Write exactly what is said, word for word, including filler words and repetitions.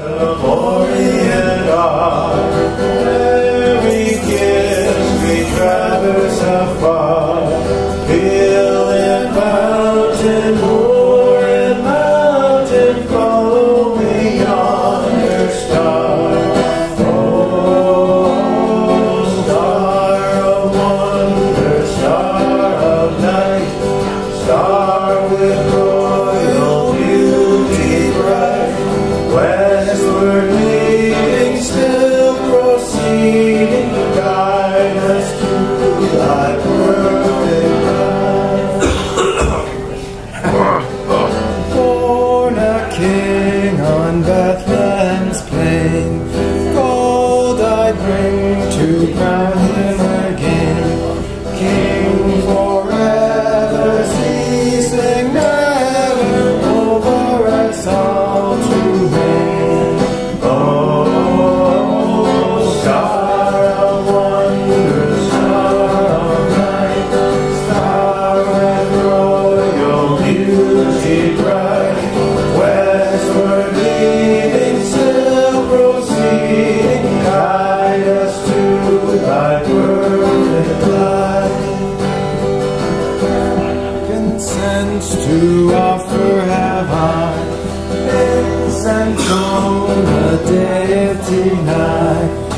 The Orient are every kiss we traverse afar, hill and mountain, moor and mountain, follow me yonder star. Oh, star of wonder, star of night, star with royal beauty bright, westward leading, still proceeding, guide us to thy perfect light. Born a king on Bethlehem's plain, gold I bring to crown him again, king forever, ceasing never, over us all to reign. Oh, star of wonder, star of night, star with royal beauty bright, westward leading, still proceeding, guide us to thy perfect light. Consent to offer have I, incense on the deity night,